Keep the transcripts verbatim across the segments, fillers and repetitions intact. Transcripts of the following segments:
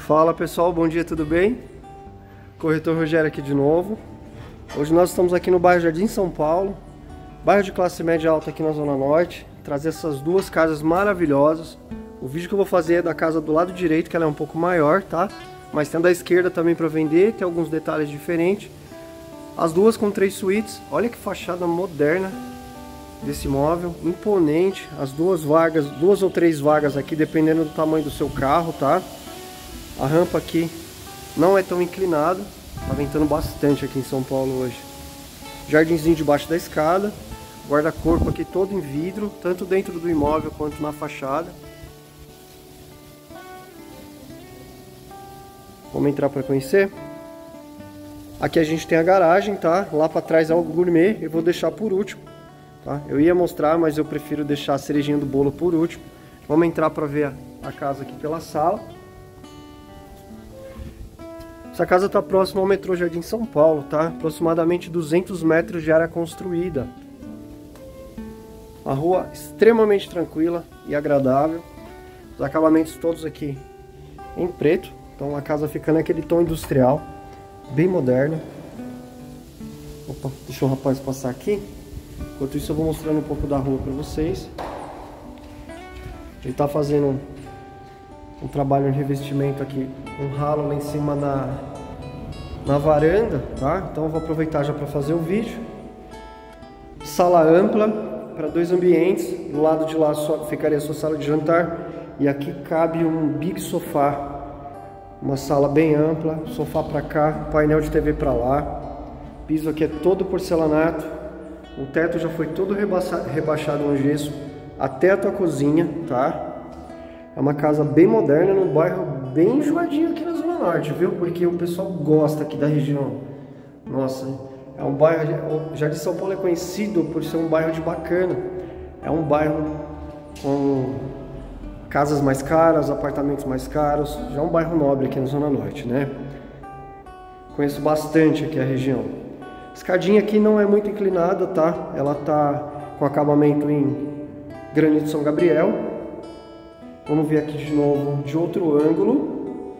Fala pessoal, bom dia, tudo bem? Corretor Rogério aqui de novo. Hoje nós estamos aqui no bairro Jardim São Paulo, bairro de classe média alta aqui na Zona Norte, trazer essas duas casas maravilhosas. O vídeo que eu vou fazer é da casa do lado direito, que ela é um pouco maior, tá? Mas tem a da esquerda também para vender, tem alguns detalhes diferentes. As duas com três suítes, olha que fachada moderna desse imóvel, imponente. As duas vagas, duas ou três vagas aqui, dependendo do tamanho do seu carro, tá? A rampa aqui não é tão inclinada, tá ventando bastante aqui em São Paulo hoje. Jardinzinho debaixo da escada, guarda-corpo aqui todo em vidro, tanto dentro do imóvel quanto na fachada. Vamos entrar para conhecer? Aqui a gente tem a garagem, tá? Lá para trás é o gourmet, eu vou deixar por último, tá? Eu ia mostrar, mas eu prefiro deixar a cerejinha do bolo por último. Vamos entrar para ver a casa aqui pela sala. Essa casa está próxima ao metrô Jardim São Paulo, tá? Aproximadamente duzentos metros de área construída. A rua extremamente tranquila e agradável. Os acabamentos todos aqui em preto. Então a casa fica naquele tom industrial, bem moderno. Opa, deixa o rapaz passar aqui. Enquanto isso eu vou mostrando um pouco da rua para vocês. Ele está fazendo um, um trabalho de revestimento aqui, um ralo lá em cima na, na varanda, tá? Então eu vou aproveitar já para fazer o vídeo. Sala ampla para dois ambientes. Do lado de lá só ficaria a sua sala de jantar e aqui cabe um big sofá. Uma sala bem ampla, sofá para cá, painel de T V para lá. O piso aqui é todo porcelanato. O teto já foi todo rebaixado no gesso até a tua cozinha, tá? É uma casa bem moderna, num bairro bem enjoadinho aqui na Zona Norte, viu? Porque o pessoal gosta aqui da região. Nossa, é um bairro... O Jardim São Paulo é conhecido por ser um bairro de bacana. É um bairro com casas mais caras, apartamentos mais caros. Já é um bairro nobre aqui na Zona Norte, né? Conheço bastante aqui a região. A escadinha aqui não é muito inclinada, tá? Ela tá com acabamento em granito São Gabriel. Vamos ver aqui de novo, de outro ângulo.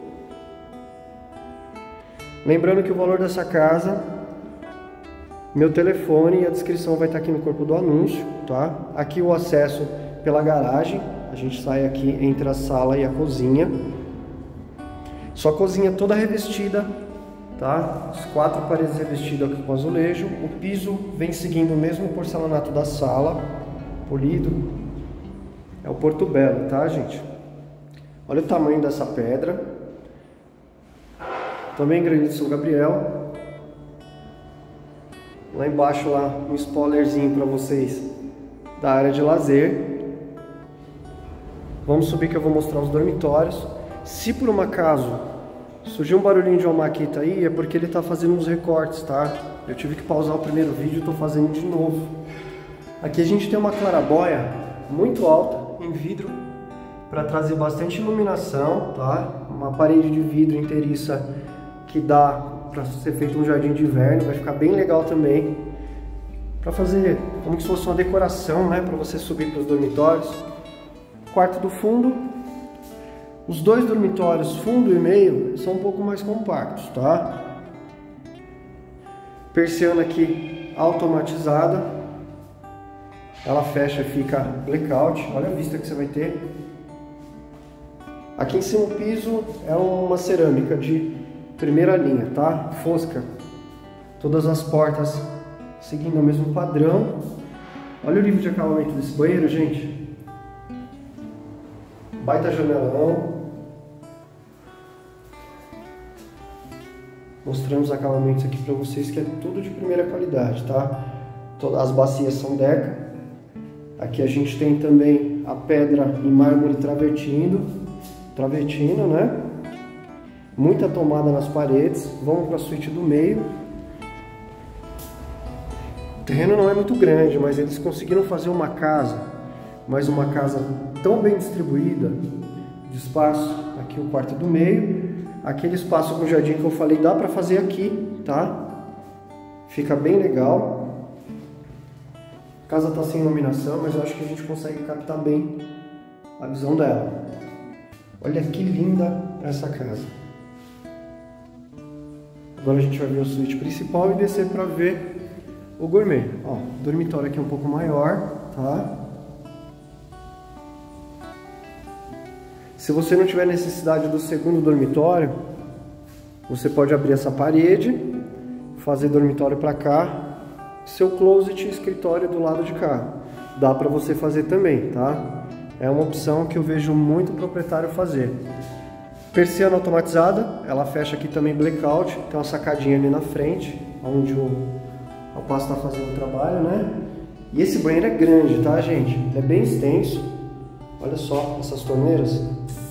Lembrando que o valor dessa casa, meu telefone e a descrição vai estar aqui no corpo do anúncio, tá? Aqui o acesso pela garagem. A gente sai aqui entre a sala e a cozinha. Sua cozinha toda revestida, tá? As quatro paredes revestidas aqui com azulejo. O piso vem seguindo o mesmo porcelanato da sala, polido. É o Porto Belo, tá, gente? Olha o tamanho dessa pedra. Também granito São Gabriel. Lá embaixo, lá, um spoilerzinho para vocês da área de lazer. Vamos subir que eu vou mostrar os dormitórios. Se por um acaso surgir um barulhinho de uma maquita aí, é porque ele está fazendo uns recortes, tá? Eu tive que pausar o primeiro vídeo e estou fazendo de novo. Aqui a gente tem uma clarabóia muito alta, em vidro, para trazer bastante iluminação, tá? Uma parede de vidro inteiriça que dá para ser feito um jardim de inverno, vai ficar bem legal também. Para fazer como se fosse uma decoração, né? Para você subir para os dormitórios. Quarto do fundo, os dois dormitórios, fundo e meio, são um pouco mais compactos, tá? Persiana aqui automatizada, ela fecha e fica blackout, olha a vista que você vai ter. Aqui em cima o piso é uma cerâmica de primeira linha, tá? Fosca, todas as portas seguindo o mesmo padrão. Olha o nível de acabamento desse banheiro, gente. Baita janelão. Mostrando os acabamentos aqui para vocês, que é tudo de primeira qualidade, tá? Todas as bacias são Deca. Aqui a gente tem também a pedra em mármore travertindo, travertino, né? Muita tomada nas paredes. Vamos para a suíte do meio. O terreno não é muito grande, mas eles conseguiram fazer uma casa, mas uma casa tão bem distribuída de espaço. Aqui o quarto do meio, aquele espaço com jardim que eu falei dá para fazer aqui, tá? Fica bem legal. A casa está sem iluminação, mas eu acho que a gente consegue captar bem a visão dela. Olha que linda essa casa. Agora a gente vai ver o suíte principal e descer para ver o gourmet. Ó, o dormitório aqui é um pouco maior, tá? Se você não tiver necessidade do segundo dormitório, você pode abrir essa parede, fazer dormitório para cá, seu closet e escritório do lado de cá. Dá para você fazer também, tá? É uma opção que eu vejo muito proprietário fazer. Persiana automatizada, ela fecha aqui também blackout, tem uma sacadinha ali na frente, onde o rapaz está fazendo o trabalho, né? E esse banheiro é grande, tá, gente? É bem extenso. Olha só essas torneiras.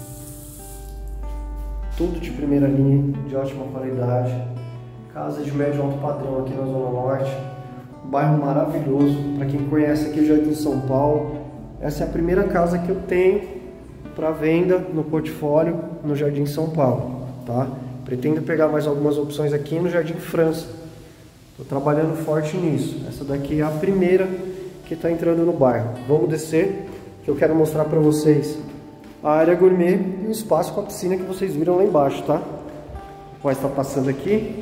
Tudo de primeira linha, de ótima qualidade. Casa de médio alto padrão aqui na Zona Norte. Bairro maravilhoso. Para quem conhece aqui o Jardim São Paulo, essa é a primeira casa que eu tenho para venda no portfólio no Jardim São Paulo, tá? Pretendo pegar mais algumas opções aqui no Jardim França. Estou trabalhando forte nisso. Essa daqui é a primeira que está entrando no bairro. Vamos descer, que eu quero mostrar para vocês a área gourmet e o espaço com a piscina que vocês viram lá embaixo, tá? Vai estar passando aqui.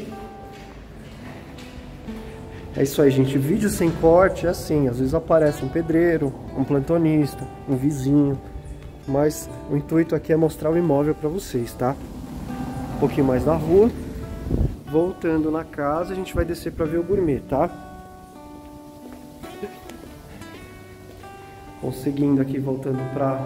É isso aí, gente. Vídeo sem corte é assim. Às vezes aparece um pedreiro, um plantonista, um vizinho. Mas o intuito aqui é mostrar o imóvel para vocês, tá? Um pouquinho mais na rua. Voltando na casa, a gente vai descer para ver o gourmet, tá? Vou seguindo aqui, voltando para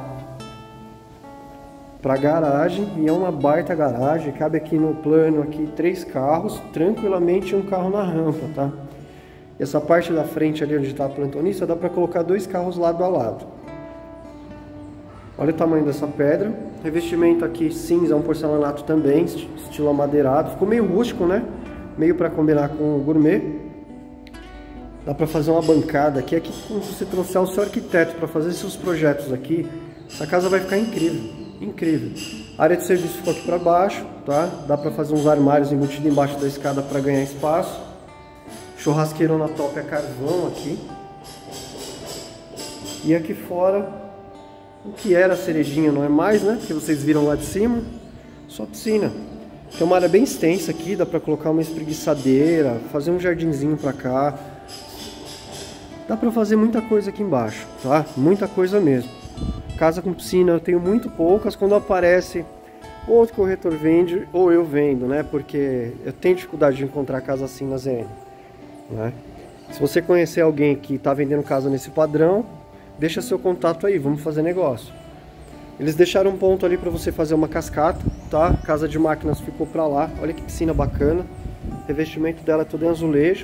para garagem. E é uma baita garagem. Cabe aqui no plano aqui três carros, tranquilamente um carro na rampa, tá? E essa parte da frente ali onde está a plantonista, dá para colocar dois carros lado a lado. Olha o tamanho dessa pedra. Revestimento aqui cinza, um porcelanato também, estilo amadeirado. Ficou meio rústico, né? Meio para combinar com o gourmet. Dá para fazer uma bancada aqui. Aqui, como se você trouxer o seu arquiteto para fazer seus projetos aqui, essa casa vai ficar incrível. Incrível. A área de serviço ficou aqui para baixo, tá? Dá para fazer uns armários embutidos embaixo da escada para ganhar espaço. Churrasqueirona top a carvão aqui. E aqui fora, o que era cerejinha não é mais, né? Que vocês viram lá de cima. Só piscina. Tem uma área bem extensa aqui, dá pra colocar uma espreguiçadeira, fazer um jardinzinho pra cá. Dá pra fazer muita coisa aqui embaixo, tá? Muita coisa mesmo. Casa com piscina eu tenho muito poucas. Quando aparece, ou outro corretor vende, ou eu vendo, né? Porque eu tenho dificuldade de encontrar casa assim na Z N, né? Se você conhecer alguém que tá vendendo casa nesse padrão, deixa seu contato aí, vamos fazer negócio. Eles deixaram um ponto ali para você fazer uma cascata, tá? Casa de máquinas ficou para lá. Olha que piscina bacana. O revestimento dela é todo em azulejo.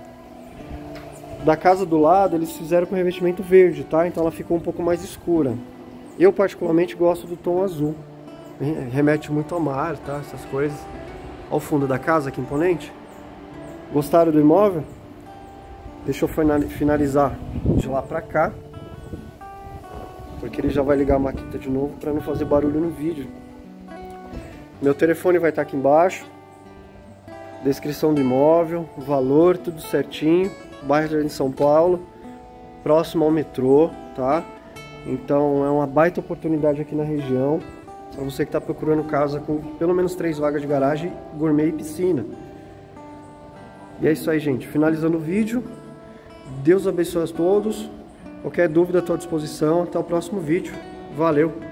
Da casa do lado eles fizeram com revestimento verde, tá? Então ela ficou um pouco mais escura. Eu particularmente gosto do tom azul. Remete muito ao mar, tá? Essas coisas. Olha o fundo da casa, que imponente. Gostaram do imóvel? Deixa eu finalizar de lá para cá, porque ele já vai ligar a maquita de novo para não fazer barulho no vídeo. Meu telefone vai estar aqui embaixo, descrição do imóvel, valor, tudo certinho. Bairro de São Paulo, próximo ao metrô, tá? Então é uma baita oportunidade aqui na região para você que está procurando casa com pelo menos três vagas de garagem, gourmet e piscina. E é isso aí, gente. Finalizando o vídeo. Deus abençoe a todos. Qualquer dúvida, estou à disposição. Até o próximo vídeo. Valeu!